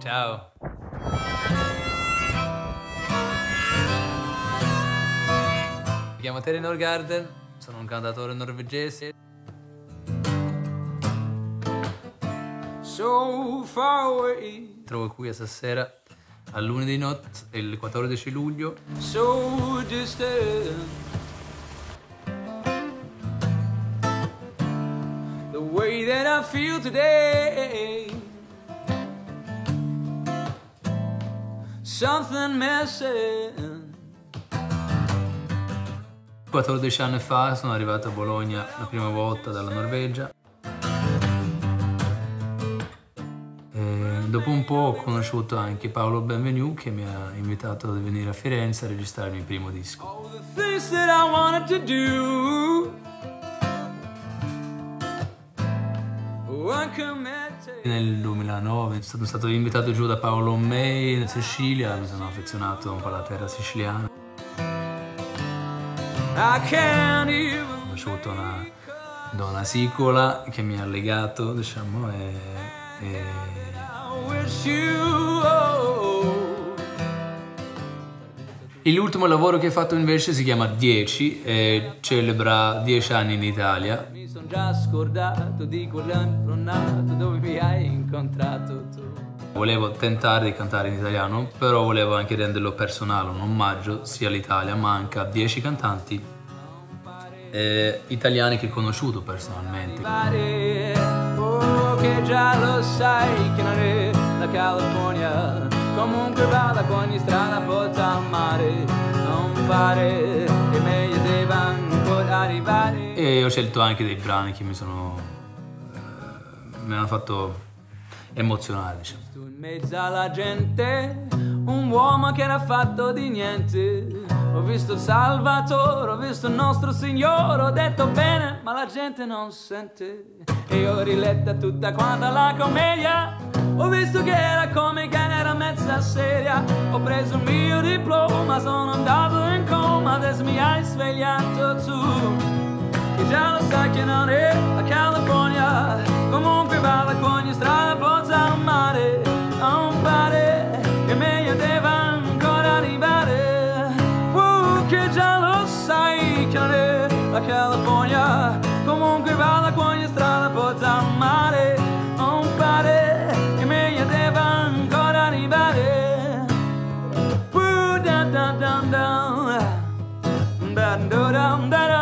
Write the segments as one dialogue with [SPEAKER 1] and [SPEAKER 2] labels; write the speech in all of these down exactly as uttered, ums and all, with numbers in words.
[SPEAKER 1] Ciao. Mi chiamo Terry Norgarden, sono un cantautore norvegese. So far away. Trovo qui stasera a lunedì notte, il quattordici luglio. So distant. The way that I feel today. Something missing. quattordici anni fa sono arrivato a Bologna la prima volta dalla Norvegia. E dopo un po' ho conosciuto anche Paolo Benvenu, che mi ha invitato a venire a Firenze a registrare il mio primo disco. Nel duemilanove sono stato invitato giù da Paolo May in Sicilia, mi sono affezionato un po' alla terra siciliana. Ho conosciuto una donna sicola che mi ha legato, diciamo, e, e... L'ultimo lavoro che ho fatto invece si chiama dieci e celebra dieci anni in Italia. Mi sono già scordato di quell'impronato dove mi hai incontrato tu. Volevo tentare di cantare in italiano, però volevo anche renderlo personale, un omaggio sia all'Italia, ma anche a dieci cantanti eh, italiani che ho conosciuto personalmente. Oh, che già lo sai che non è la California, comunque vada con ogni strada porta al mare, non pare che meglio deve ancora arrivare. E ho scelto anche dei brani che mi sono eh, mi hanno fatto emozionare, diciamo. In mezzo alla gente, un uomo che era fatto di niente. Ho visto il Salvatore, ho visto il nostro Signore, ho detto bene, ma la gente non sente. E ho riletta tutta quanta la commedia, ho visto che era comica e era mezza seria. Ho preso il mio diploma, sono andato in coma, adesso mi hai svegliato tu. Che già lo sai che non è la California, comunque vada con ogni strada porta al mare, non pare che meglio deve ancora arrivare. Uh, che già lo sai che non è la California, comunque vada con ogni strada porta al mare, non pare che meglio deve ancora arrivare. Uh, da da da da da da da da.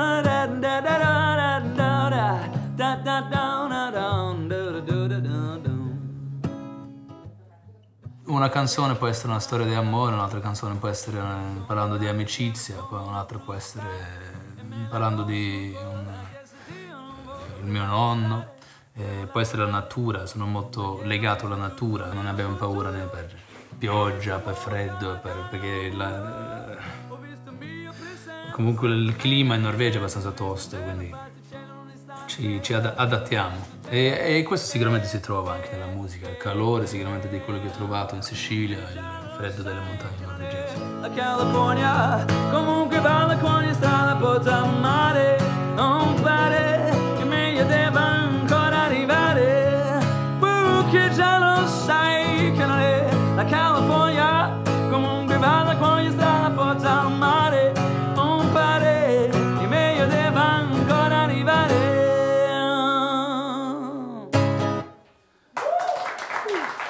[SPEAKER 1] Una canzone può essere una storia di amore, un'altra canzone può essere parlando di amicizia, poi un'altra può essere parlando di un, il mio nonno, eh, può essere la natura, sono molto legato alla natura, non abbiamo paura né per pioggia, per freddo, per, perché la, comunque il clima in Norvegia è abbastanza tosto, quindi ci, ci adattiamo. E, e questo sicuramente si trova anche nella musica, il calore sicuramente di quello che ho trovato in Sicilia, il freddo delle montagne norvegesi. La California, comunque vada con ogni strada porta al mare, non pare che meglio deve ancora arrivare. Uh, che già lo sai che non è la California, comunque vada con ogni strada porta al mare, non pare che meglio deve ancora arrivare.